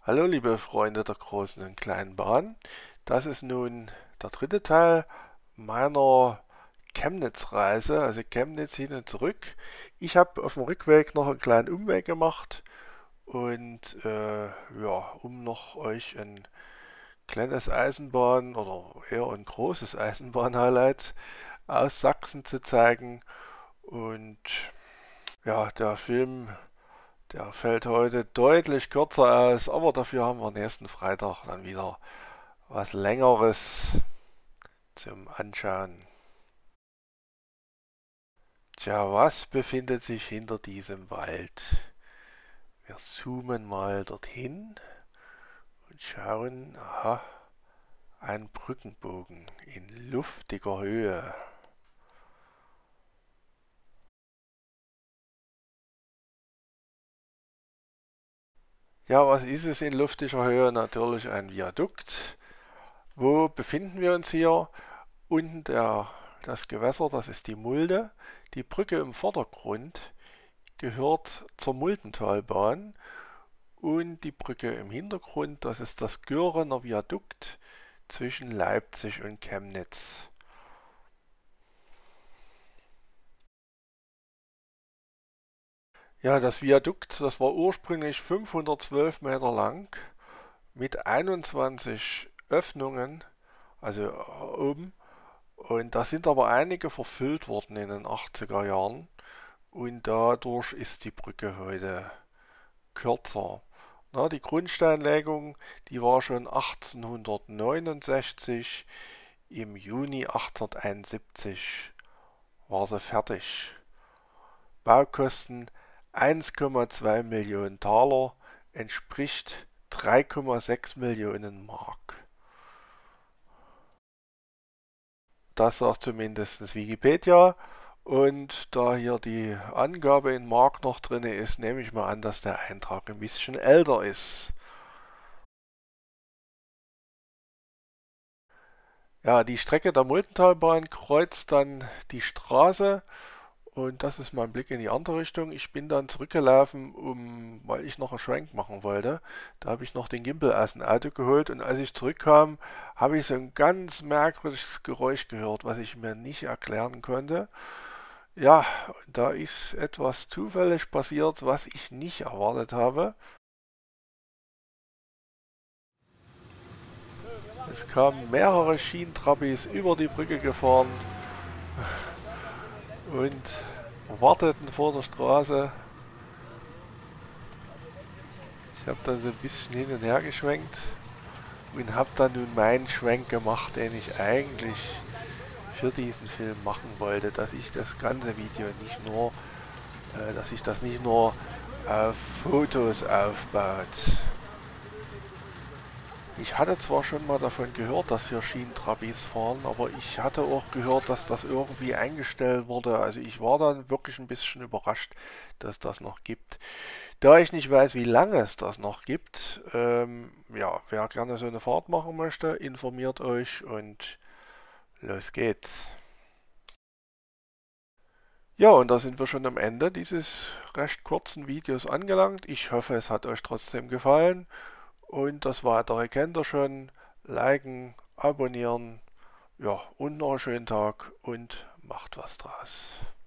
Hallo liebe Freunde der großen und kleinen Bahn. Das ist nun der dritte Teil meiner Chemnitz-Reise, also Chemnitz hin und zurück. Ich habe auf dem Rückweg noch einen kleinen Umweg gemacht und ja, um noch euch ein kleines Eisenbahn oder eher ein großes Eisenbahn-Highlight aus Sachsen zu zeigen. Und ja, der Film, der fällt heute deutlich kürzer aus, aber dafür haben wir nächsten Freitag dann wieder was Längeres zum Anschauen. Tja, was befindet sich hinter diesem Wald? Wir zoomen mal dorthin und schauen, aha, ein Brückenbogen in luftiger Höhe. Ja, was ist es in luftiger Höhe? Natürlich ein Viadukt. Wo befinden wir uns hier? Unten das Gewässer, das ist die Mulde. Die Brücke im Vordergrund gehört zur Muldentalbahn und die Brücke im Hintergrund, das ist das Göhrener Viadukt zwischen Leipzig und Chemnitz. Ja, das Viadukt, das war ursprünglich 512 Meter lang mit 21 Öffnungen, also oben. Und da sind aber einige verfüllt worden in den 80er Jahren. Und dadurch ist die Brücke heute kürzer. Na, die Grundsteinlegung, die war schon 1869, im Juni 1871 war sie fertig. Baukosten 1,2 Millionen Taler, entspricht 3,6 Millionen Mark. Das sagt zumindest Wikipedia. Und da hier die Angabe in Mark noch drin ist, nehme ich mal an, dass der Eintrag ein bisschen älter ist. Ja, die Strecke der Muldentalbahn kreuzt dann die Straße und das ist mein Blick in die andere Richtung. Ich bin dann zurückgelaufen, weil ich noch einen Schwenk machen wollte. Da habe ich noch den Gimbal aus dem Auto geholt und als ich zurückkam, habe ich so ein ganz merkwürdiges Geräusch gehört, was ich mir nicht erklären konnte. Ja, da ist etwas zufällig passiert, was ich nicht erwartet habe. Es kamen mehrere Schienentrabis über die Brücke gefahren und warteten vor der Straße. Ich habe dann so ein bisschen hin und her geschwenkt und habe dann nun meinen Schwenk gemacht, den ich eigentlich für diesen Film machen wollte, dass ich das ganze Video nicht nur, dass sich das nicht nur auf Fotos aufbaut. Ich hatte zwar schon mal davon gehört, dass hier Schienentrabis fahren, aber ich hatte auch gehört, dass das irgendwie eingestellt wurde. Also ich war dann wirklich ein bisschen überrascht, dass das noch gibt. Da ich nicht weiß, wie lange es das noch gibt, ja, wer gerne so eine Fahrt machen möchte, informiert euch und los geht's. Ja, und da sind wir schon am Ende dieses recht kurzen Videos angelangt. Ich hoffe, es hat euch trotzdem gefallen. Und das Weitere kennt ihr schon. Liken, abonnieren. Ja, und noch einen schönen Tag und macht was draus.